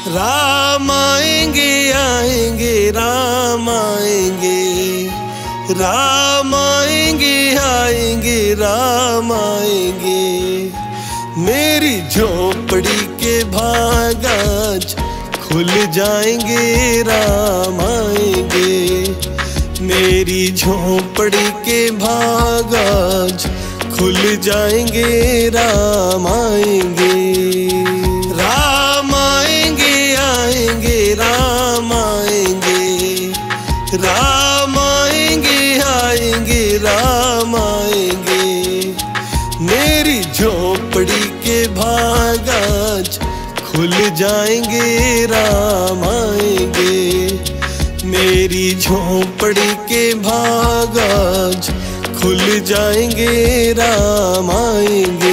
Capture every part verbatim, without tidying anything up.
राम आएंगे आएंगे राम आएंगे, राम आएंगे आएंगे राम आएंगे। मेरी झोपड़ी के भाग आज खुल जाएंगे राम आएंगे। मेरी झोपड़ी के भाग आज खुल जाएंगे राम आएंगे। राम आएंगे आएंगे राम आएंगे, राम आएंगे आएंगे राम आएंगे। मेरी झोपड़ी के भाग आज खुल जाएंगे राम आएंगे। मेरी झोपड़ी के भाग आज खुल जाएंगे राम आएंगे।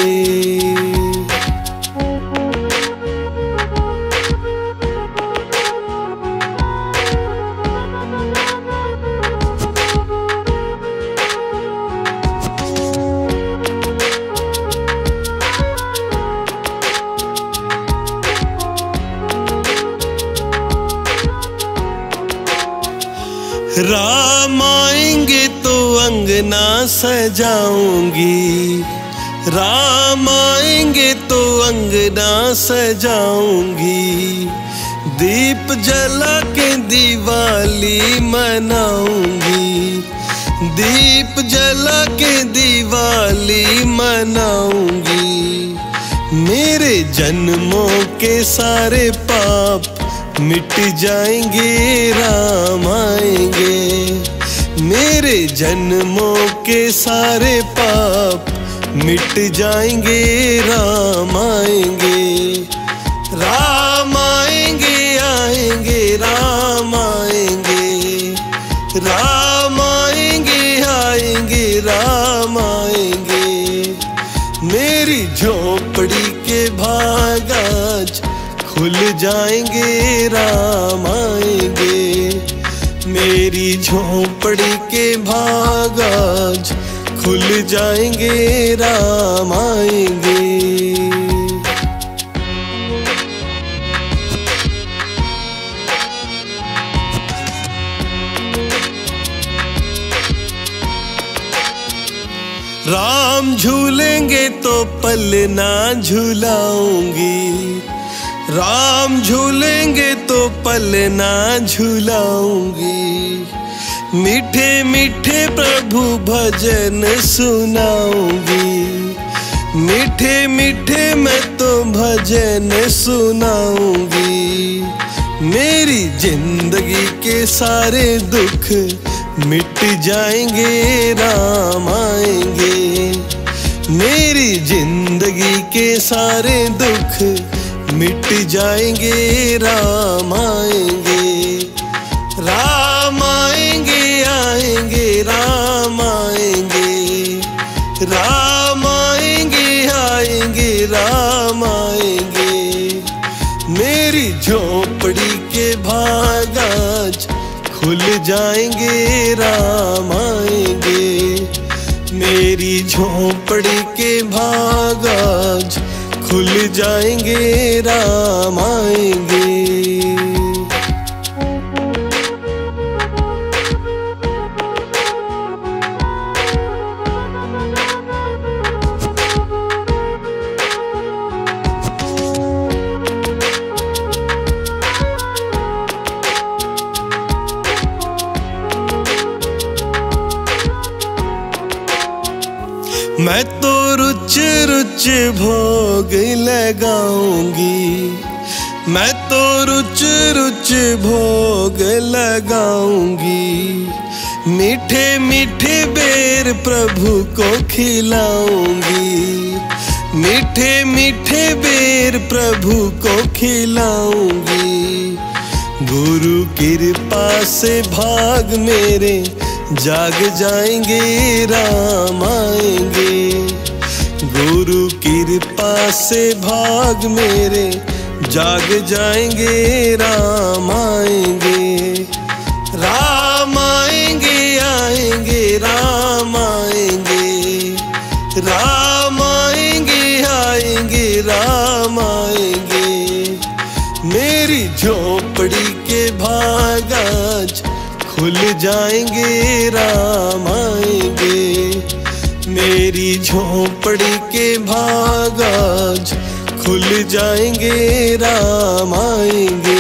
राम आएंगे तो अंगना सजाऊंगी, राम आएंगे तो अंगना सजाऊंगी। दीप जला के दिवाली मनाऊंगी, दीप जला के दिवाली मनाऊंगी। मेरे जन्मों के सारे पाप मिट जाएंगे राम आएंगे। मेरे जन्मों के सारे पाप मिट जाएंगे राम आएंगे। राम आएंगे आएंगे राम आएंगे, राम आएंगे आएंगे राम आएंगे। मेरी झोपड़ी के भाग आज खुल जाएंगे राम आएंगे। मेरी झोपड़ी के भाग आज खुल जाएंगे राम आएंगे। राम झूलेंगे तो पलना झूलाऊंगी, राम झूलेंगे तो पलना झूलाऊंगी। मीठे मीठे प्रभु भजन सुनाऊंगी, मीठे मीठे मैं तो भजन सुनाऊंगी। मेरी जिंदगी के सारे दुख मिट जाएंगे राम आएंगे। मेरी जिंदगी के सारे दुख मिट जाएंगे राम आएंगे। राम आएंगे आएंगे राम आएंगे, राम आएंगे आएंगे राम आएंगे। मेरी झोपड़ी के भाग आज खुल जाएंगे राम आएंगे। मेरी झोपड़ी के भाग आज खुल जाएंगे राम आएंगे। मैं तो रुच रुच भोग लगाऊंगी, मैं तो रुच रुच भोग लगाऊंगी। मीठे मीठे बेर प्रभु को खिलाऊंगी, मीठे मीठे बेर प्रभु को खिलाऊंगी। गुरु कृपा से भाग मेरे जाग जाएंगे राम आएंगे। गुरु कृपा से भाग मेरे जाग जाएंगे राम आएंगे। राम आएंगे आएंगे राम आएंगे, राम आएंगे आएंगे राम आएंगे। मेरे मेरी झोपड़ी के भाग आज खुल जाएंगे, राम आएंगे। मेरी झोपड़ी के भाग आज खुल जाएंगे, राम आएंगे।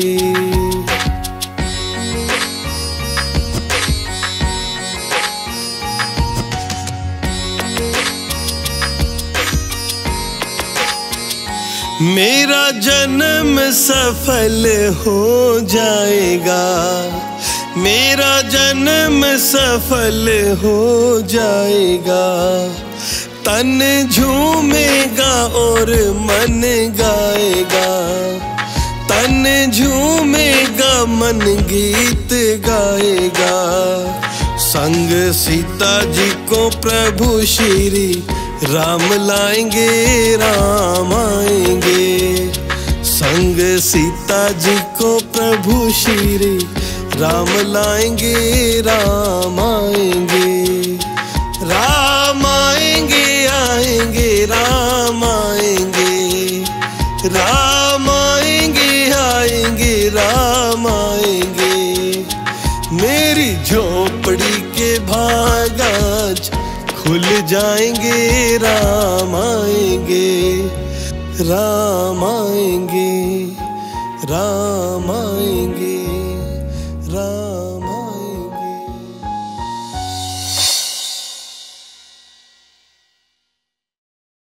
मेरा जन्म सफल हो जाएगा, मेरा जन्म सफल हो जाएगा। तन झूमेगा और मन गाएगा, तन झूमेगा मन गीत गाएगा। संग सीता जी को प्रभु श्री राम लाएंगे, राम आएंगे। संग सीता जी को प्रभु श्री राम लाएंगे, राम आएंगे। राम आएंगे, आएंगे, राम आएंगे। राम आएंगे, आएंगे, राम आएंगे। मेरी झोपड़ी के भाग आज खुल जाएंगे, राम आएंगे, राम आएंगे, राम आएंगे।